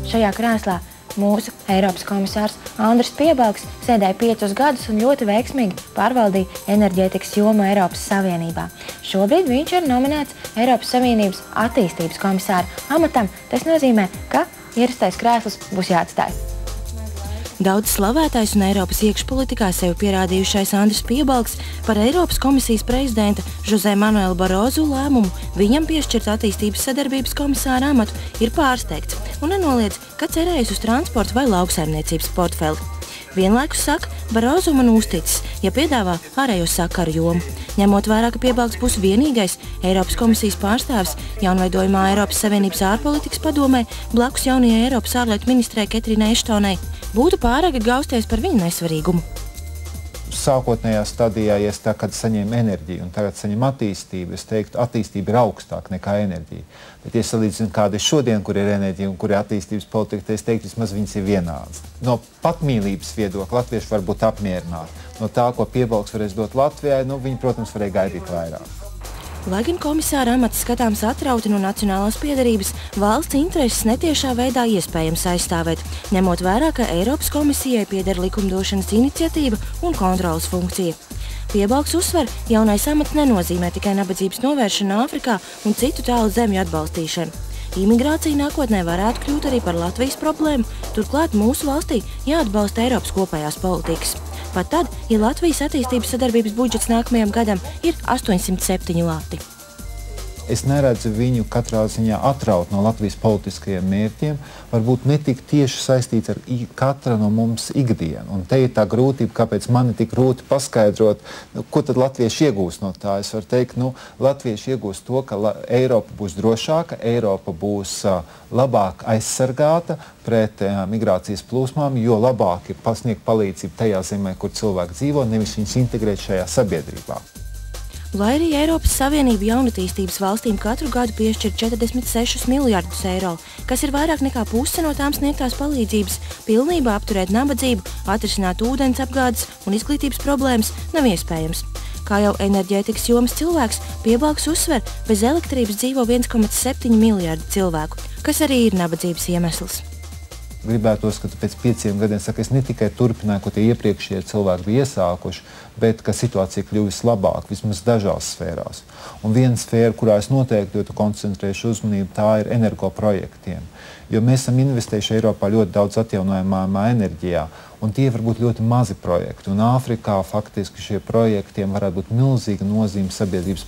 šajā krēslā mūsu Eiropas komisārs Andris Piebalgs sēdēja 5 gadus un ļoti veiksmīgi pārvaldīja enerģētikas jomu Eiropas Savienībā. Šobrīd viņš ir nominēts Eiropas Savienības attīstības komisāra amatam. Tas nozīmē, ka ierastais krēsls būs jāatstāj. Daudz slavētais un Eiropas iekšpolitikā sevi pierādījušais Andris Piebalgs par Eiropas komisijas prezidenta José Manuela Barroso lēmumu viņam piešķirt attīstības sadarbības komisāra amatu ir pārsteigts un nenoliedz, ka cerējis uz transporta vai lauksaimniecības portfeli. Vienlaikus saka, Barroso man uzticis, ja piedāvā ārējo sakaru jomu. Ņemot vērā, ka Piebalgs būs vienīgais Eiropas komisijas pārstāvis jaunveidojumā Eiropas Savienības ārpolitikas padomē blakus jaunajai Eiropas ārlietu ministrei Ketrinai Eštonai, būtu pāragri gausties par viņu nesvarīgumu. Sākotnējā stadijā, ja es tagad saņēmu enerģiju un tagad saņemu attīstību, es teiktu, attīstība ir augstāka nekā enerģija. Bet, ja salīdzinu, kāda ir šodien, kur ir enerģija un kur ir attīstības politika, tad es teiktu, vismaz viņas ir vienādas. No patmīlības viedokļa latvieši var būt apmierināti. No tā, ko Piebalgs varēs dot Latvijai, viņi, protams, varēja gaidīt vairāk. Lai gan komisāra amats skatāms atrauti no nacionālās piederības, valsts intereses netiešā veidā iespējams aizstāvēt, ņemot vērā, ka Eiropas komisijai pieder likumdošanas iniciatīva un kontrolas funkcija. Piebalgs uzsver, jaunais amats nenozīmē tikai nabadzības novēršanu Āfrikā un citu tālu zemju atbalstīšanu. Imigrācija nākotnē varētu kļūt arī par Latvijas problēmu, turklāt mūsu valstī jāatbalsta Eiropas kopējās politikas. Pat tad, ja Latvijas attīstības sadarbības budžets nākamajam gadam ir 807 lati. Es neredzu viņu katrā ziņā atraut no Latvijas politiskajiem mērķiem, varbūt netik tieši saistīts ar katra no mums ikdienu. Un te ir tā grūtība, kāpēc man ir tik grūti paskaidrot, ko tad latvieši iegūs no tā. Es varu teikt, latvieši iegūs to, ka Eiropa būs drošāka, Eiropa būs labāk aizsargāta pret migrācijas plūsmām, jo labāk ir pasniegt palīdzību tajā zemē, kur cilvēki dzīvo, nevis viņus integrēt šajā sabiedrībā. Lai arī Eiropas Savienība jaunatīstības valstīm katru gadu piešķir 46 miljardus eiro, kas ir vairāk nekā puse no tām sniegtās palīdzības, pilnībā apturēt nabadzību, atrisināt ūdens apgādes un izglītības problēmas nav iespējams. Kā jau enerģētikas jomas cilvēks, Piebalgs uzsver, bez elektrības dzīvo 1,7 miljardi cilvēku, kas arī ir nabadzības iemesls. Gribētos, ka pēc 5 gadiem saka, es ne tikai turpināju, ko tie iepriekšējie cilvēki bija iesākuši, bet ka situācija kļuvis labāk, vismaz dažās sfērās. Un viena sfēra, kurā es noteikti koncentrēšu uzmanību, tā ir energoprojektiem. Jo mēs esam investējuši Eiropā ļoti daudz atjaunojamā enerģijā, un tie var būt ļoti mazi projekti. Un Āfrikā faktiski šie projektiem varētu būt milzīga nozīme sabiedrības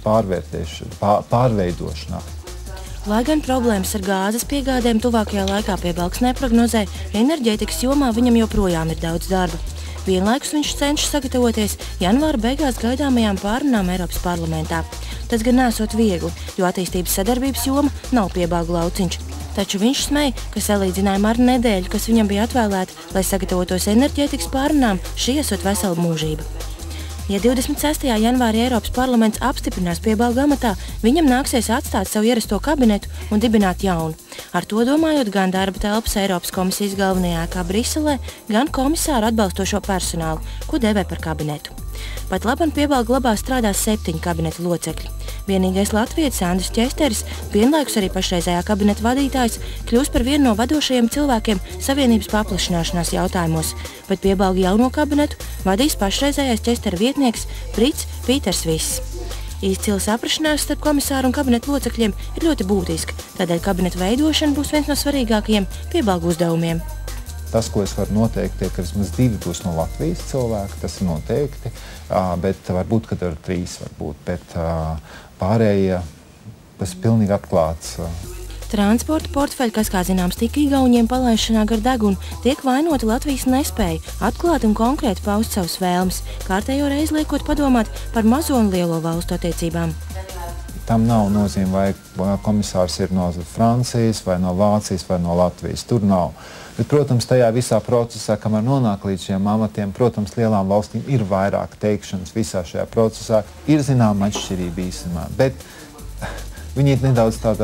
pārveidošanā. Lai gan problēmas ar gāzes piegādēm tuvākajā laikā Piebalgs neprognozē, enerģētikas jomā viņam joprojām ir daudz darba. Vienlaikus viņš cenšas sagatavoties janvāra beigās gaidāmajām pārunām Eiropas parlamentā. Tas gan nesot viegli, jo attīstības sadarbības joma nav Piebalga lauciņš. Taču viņš smēja, ka salīdzinājumā ar nedēļu, kas viņam bija atvēlēta, lai sagatavotos enerģētikas pārunām, šī esot vesela mūžība. Ja 26. janvārī Eiropas parlaments apstiprinās Piebalga amatā, viņam nāksies atstāt savu ierasto kabinetu un dibināt jaunu. Ar to domājot gan darba telpas Eiropas komisijas galvenajā ēkā Briselē, gan komisāru atbalstošo personālu, ko dēvē par kabinetu. Pat labam Piebalga glabā strādā 7 kabineta locekļi. Vienīgais latvietis Andris Česteris, vienlaikus arī pašreizējā kabineta vadītājs, kļūs par vienu no vadošajiem cilvēkiem Savienības paplašināšanās jautājumos, bet Piebalga jauno kabinetu vadīs pašreizējais Čestera vietnieks Brits Pīters Viss. Izcila saprašanās starp komisāru un kabineta locekļiem ir ļoti būtiska, tādēļ kabineta veidošana būs viens no svarīgākajiem Piebalga uzdevumiem. Tas, ko es varu noteikt, ir, ka vismaz 2 būs no Latvijas cilvēki, tas ir noteikti, bet varbūt, ka tur 3 varbūt, bet pārējie, tas ir pilnīgi atklāts. Transporta portfeļi, kas, kā zināms, tika Igauniem palaišanā gar degunu, tiek vainoti Latvijas nespēju atklāt un konkrēti paust savus vēlmes, kārtējo reizi liekot padomāt par mazo un lielo valstu attiecībām. Tam nav nozīme, vai komisārs ir no Francijas, vai no Vācijas, vai no Latvijas. Tur nav. Bet, protams, tajā visā procesā, kamēr nonāk līdz šiem amatiem, protams, lielām valstīm ir vairāk teikšanas visā šajā procesā. Ir zināma atšķirība īstenībā, bet viņi ir nedaudz tāda,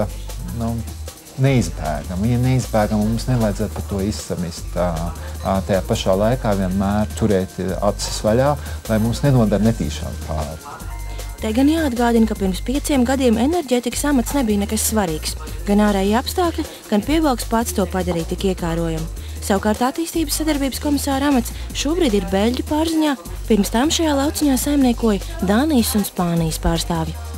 neizbēgama. Viņa ir neizbēgama, un mums nevajadzētu par to izsamist. Tajā pašā laikā vienmēr turēt acis vaļā, lai mums nenodara netīšām pāri. Te gan jāatgādina, ka pirms 5 gadiem enerģētikas amats nebija nekas svarīgs. Gan ārēji apstākļi, gan Piebalgs pats to padarīja tik iekārojumu. Savukārt attīstības sadarbības komisāra amats šobrīd ir Beļģu pārziņā, pirms tam šajā lauciņā saimniekoja Dānijas un Spānijas pārstāvji.